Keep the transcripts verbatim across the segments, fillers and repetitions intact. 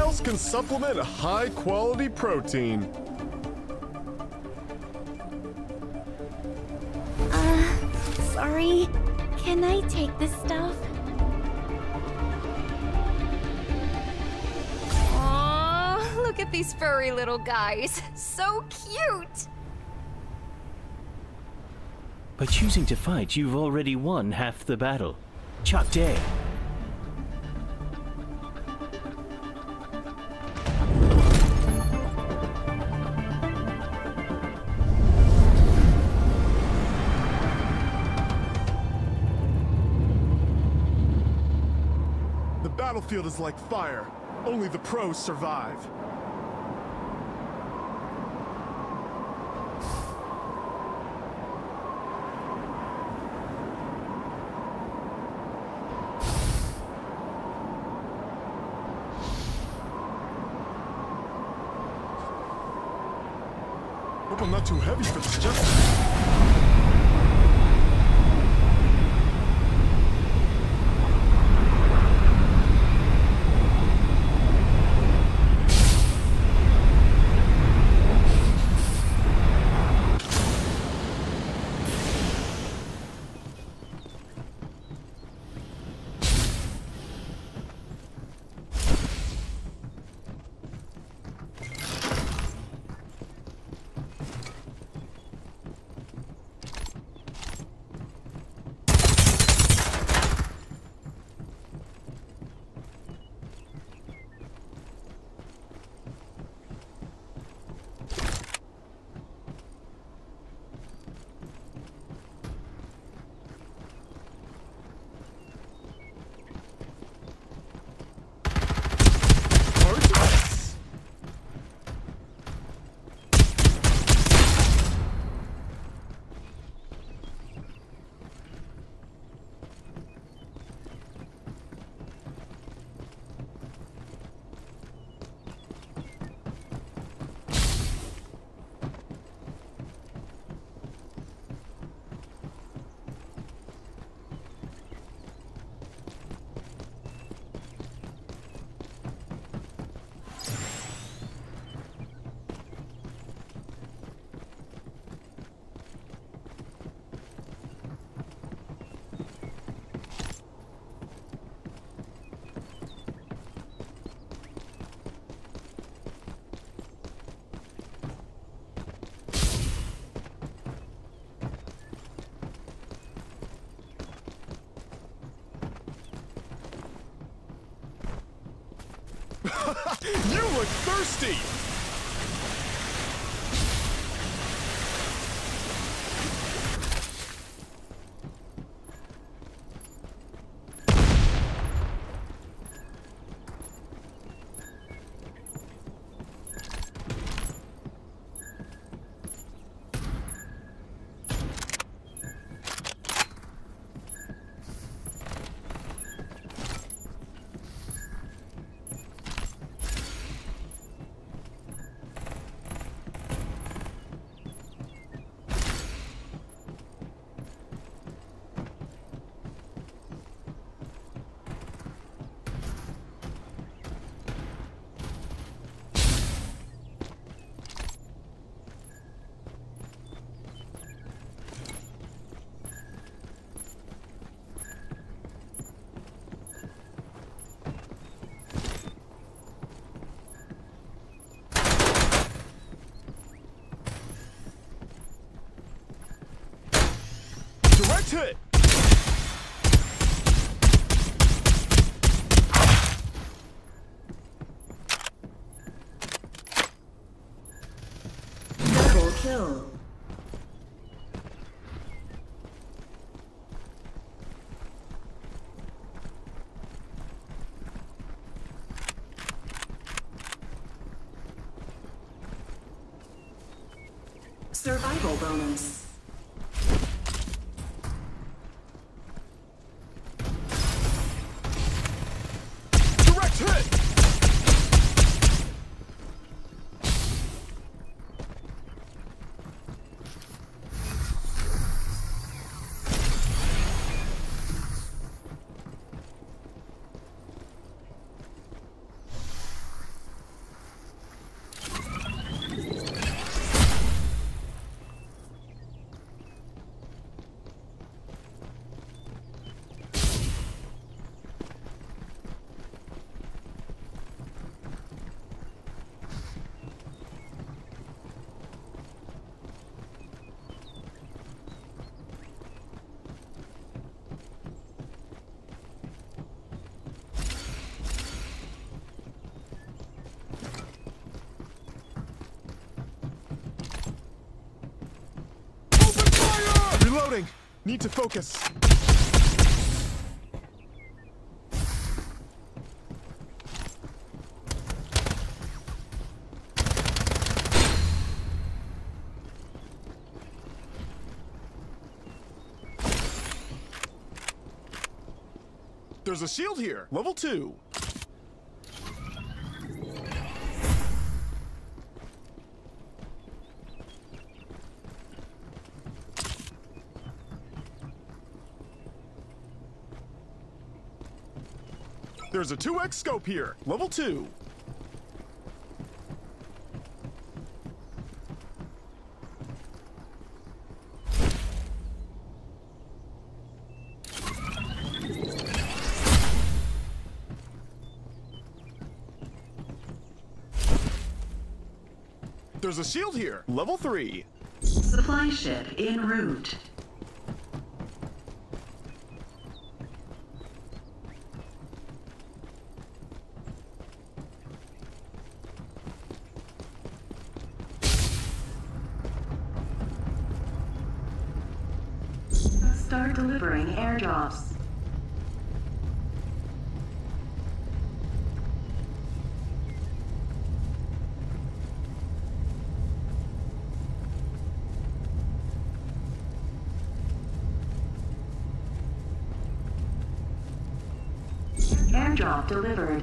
else can supplement a high-quality protein. Uh, sorry. Can I take this stuff? Aww, look at these furry little guys. So cute! By choosing to fight, you've already won half the battle. Chak day. The battlefield is like fire. Only the pros survive. Hope I'm not too heavy for this just. You look thirsty! Direct hit! Double kill. Survival bonus. Direct hit! Need to focus. There's a shield here. Level two. There's a two X scope here. Level two. There's a shield here. Level three. Supply ship en route. Start delivering airdrops. Airdrop delivered.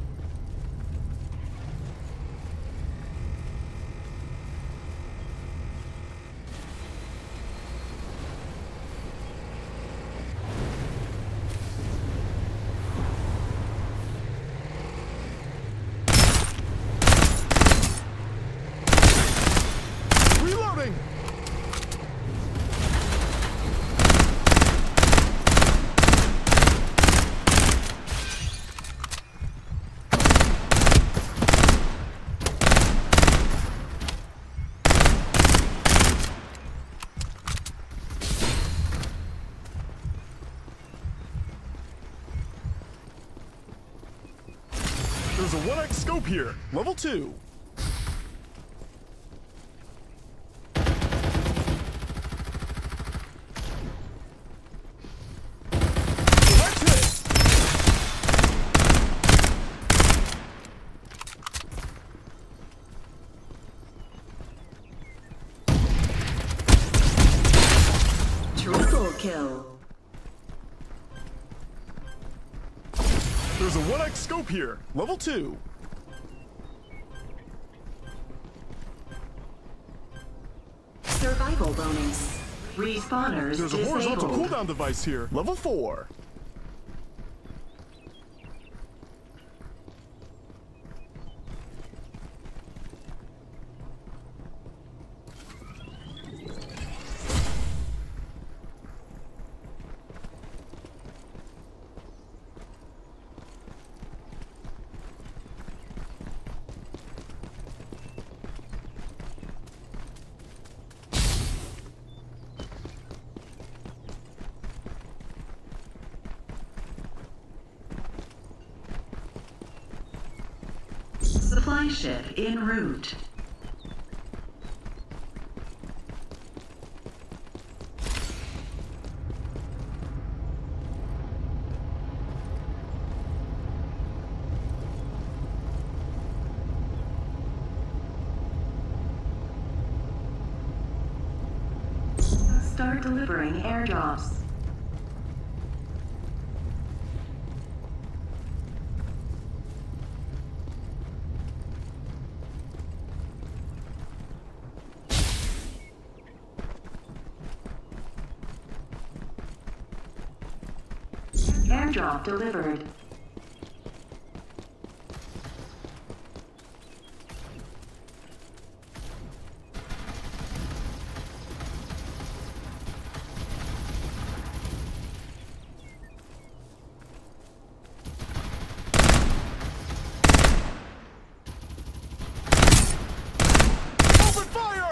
Reloading! There's a one X scope here. Level two. Direct hit. Triple kill. There's a one X scope here. Level two. Survival bonus. Respawners There's a horizontal disabled. cooldown device here. Level four. Supply ship en route. Start delivering airdrops. Airdrop delivered. Open fire!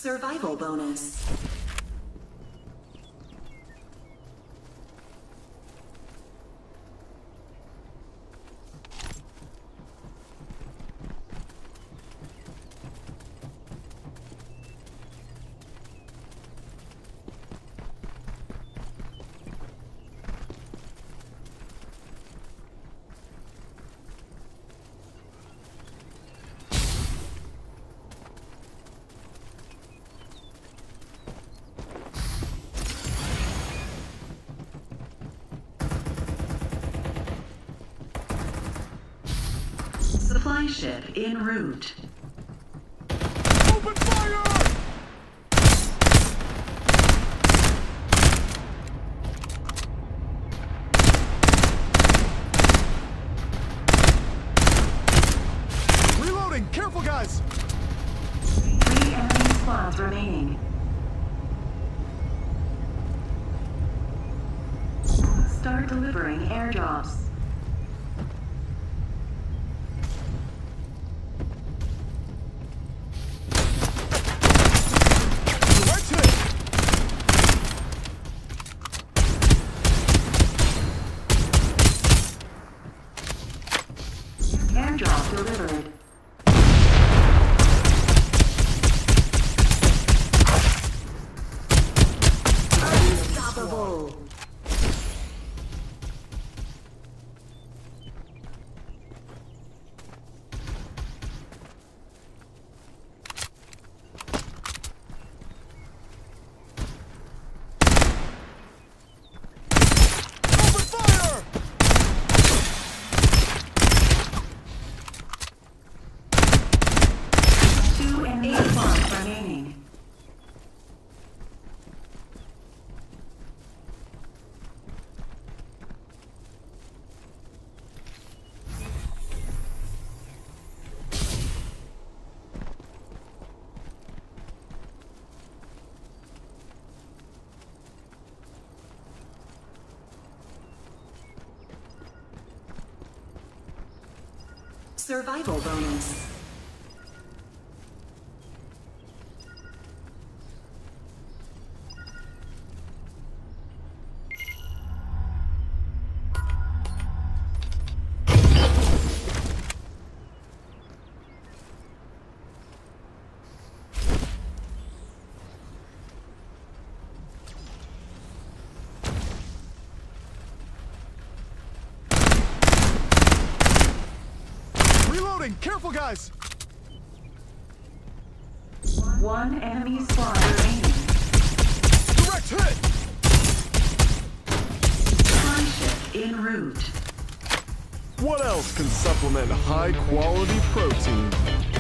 Survival bonus. Supply ship en route. Open fire! Reloading! Careful, guys! Three enemy squads remaining. Start delivering airdrops. Airdrop delivered. Unstoppable. Survival bonus. Careful, guys! One enemy squad remaining. Direct hit! Supply ship en route. What else can supplement high-quality protein?